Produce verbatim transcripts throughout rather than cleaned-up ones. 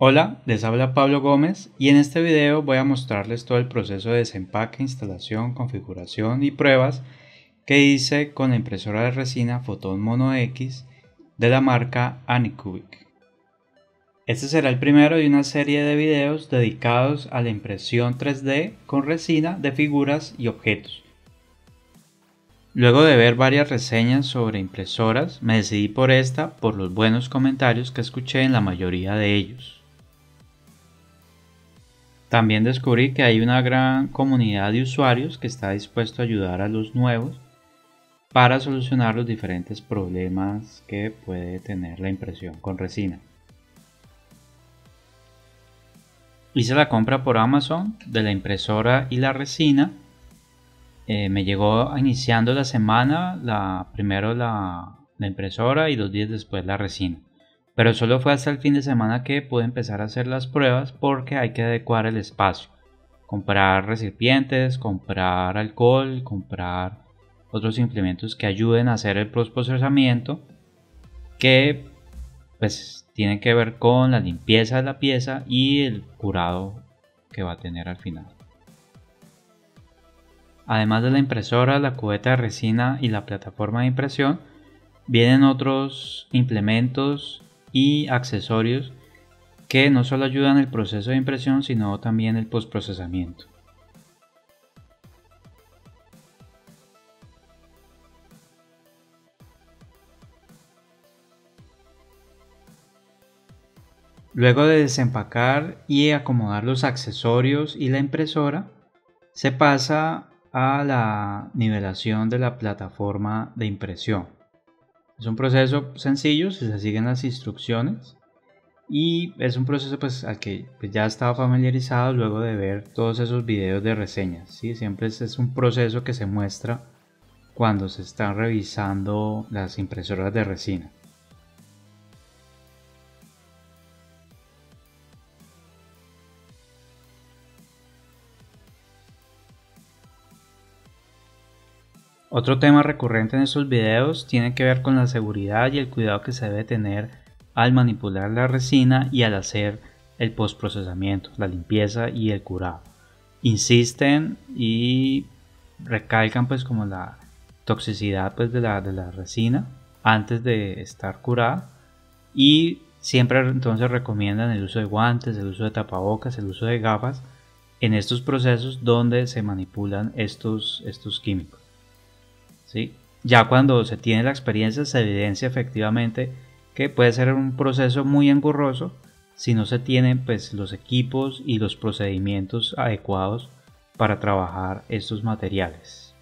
Hola, les habla Pablo Gómez y en este video voy a mostrarles todo el proceso de desempaque, instalación, configuración y pruebas que hice con la impresora de resina Photon Mono X de la marca Anycubic. Este será el primero de una serie de videos dedicados a la impresión tres D con resina de figuras y objetos. Luego de ver varias reseñas sobre impresoras, me decidí por esta por los buenos comentarios que escuché en la mayoría de ellos. También descubrí que hay una gran comunidad de usuarios que está dispuesto a ayudar a los nuevos para solucionar los diferentes problemas que puede tener la impresión con resina. Hice la compra por Amazon de la impresora y la resina. Eh, me llegó iniciando la semana, la, primero la, la impresora y dos días después la resina. Pero solo fue hasta el fin de semana que pude empezar a hacer las pruebas porque hay que adecuar el espacio. Comprar recipientes, comprar alcohol, comprar otros implementos que ayuden a hacer el postprocesamiento que pues tiene que ver con la limpieza de la pieza y el curado que va a tener al final. Además de la impresora, la cubeta de resina y la plataforma de impresión, vienen otros implementos y accesorios que no solo ayudan el proceso de impresión, sino también el postprocesamiento. Luego de desempacar y acomodar los accesorios y la impresora, se pasa a la nivelación de la plataforma de impresión. Es un proceso sencillo si se siguen las instrucciones y es un proceso pues, al que pues, ya estaba familiarizado luego de ver todos esos videos de reseñas. ¿sí? Siempre es, es un proceso que se muestra cuando se están revisando las impresoras de resina. Otro tema recurrente en estos videos tiene que ver con la seguridad y el cuidado que se debe tener al manipular la resina y al hacer el postprocesamiento, la limpieza y el curado. Insisten y recalcan pues como la toxicidad pues de la, de la resina antes de estar curada y siempre entonces recomiendan el uso de guantes, el uso de tapabocas, el uso de gafas en estos procesos donde se manipulan estos, estos químicos. ¿Sí? Ya cuando se tiene la experiencia se evidencia efectivamente que puede ser un proceso muy engorroso si no se tienen pues, los equipos y los procedimientos adecuados para trabajar estos materiales.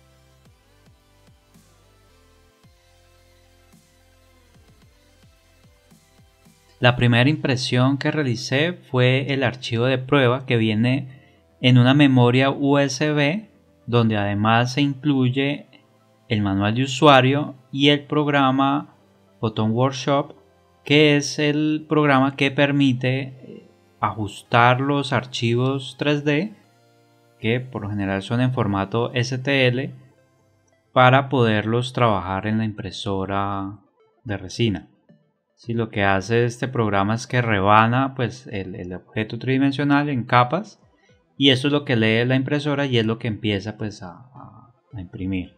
La primera impresión que realicé fue el archivo de prueba que viene en una memoria U S B donde además se incluye el manual de usuario y el programa Photon Workshop, que es el programa que permite ajustar los archivos tres D, que por lo general son en formato S T L, para poderlos trabajar en la impresora de resina. ¿Sí? Lo que hace este programa es que rebana pues, el, el objeto tridimensional en capas y eso es lo que lee la impresora y es lo que empieza pues, a, a, a imprimir.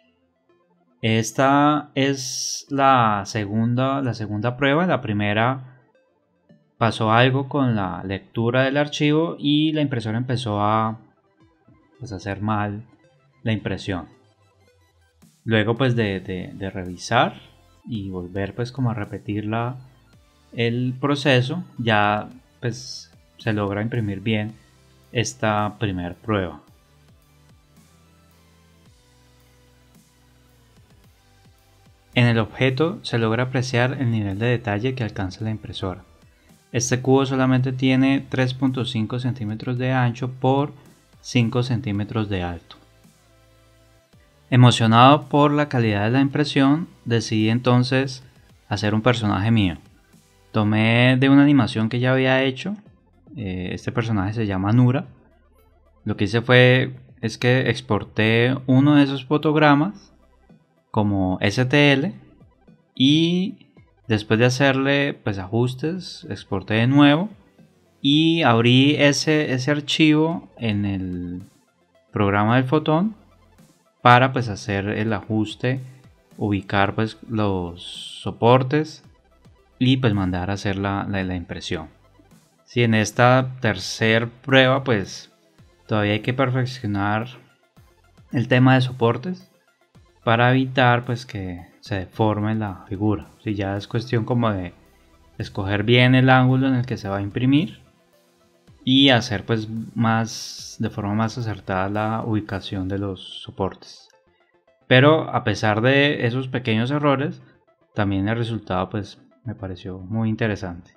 Esta es la segunda, la segunda prueba. La primera pasó algo con la lectura del archivo y la impresora empezó a pues, hacer mal la impresión. Luego pues de, de, de revisar y volver pues como a repetir la, el proceso, ya pues se logra imprimir bien esta primera prueba. En el objeto se logra apreciar el nivel de detalle que alcanza la impresora. Este cubo solamente tiene tres punto cinco centímetros de ancho por cinco centímetros de alto. Emocionado por la calidad de la impresión, decidí entonces hacer un personaje mío. Tomé de una animación que ya había hecho, eh, este personaje se llama Nura. Lo que hice fue es que exporté uno de esos fotogramas como S T L y después de hacerle pues ajustes exporté de nuevo y abrí ese, ese archivo en el programa del Photon para pues hacer el ajuste, ubicar pues los soportes y pues mandar a hacer la, la, la impresión. Si en esta tercera prueba pues todavía hay que perfeccionar el tema de soportes para evitar pues que se deforme la figura. Si ya es cuestión como de escoger bien el ángulo en el que se va a imprimir y hacer pues más de forma más acertada la ubicación de los soportes. Pero a pesar de esos pequeños errores, también el resultado pues me pareció muy interesante.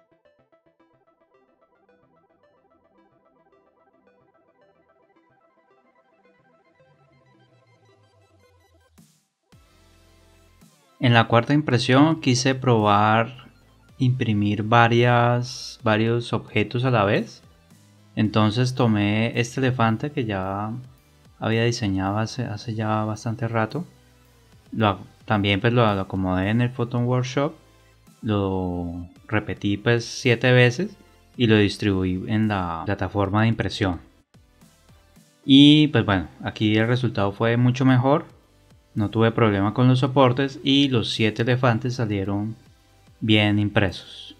En la cuarta impresión quise probar imprimir varias, varios objetos a la vez. Entonces tomé este elefante que ya había diseñado hace, hace ya bastante rato. Lo, también pues lo, lo acomodé en el Photon Workshop. Lo repetí pues siete veces y lo distribuí en la plataforma de impresión. Y pues bueno, aquí el resultado fue mucho mejor. No tuve problema con los soportes y los siete elefantes salieron bien impresos.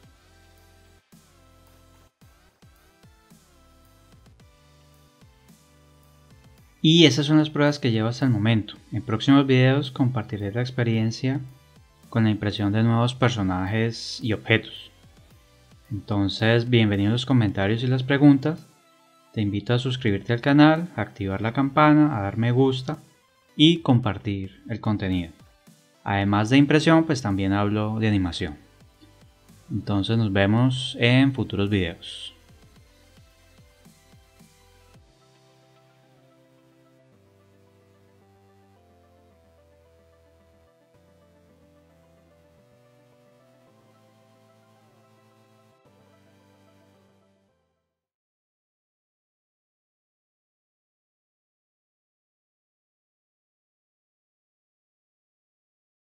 Y esas son las pruebas que llevo hasta el momento. En próximos videos compartiré la experiencia con la impresión de nuevos personajes y objetos. Entonces, bienvenidos los comentarios y las preguntas. Te invito a suscribirte al canal, a activar la campana, a dar me gusta y compartir el contenido. Además de impresión, pues también hablo de animación. Entonces nos vemos en futuros videos.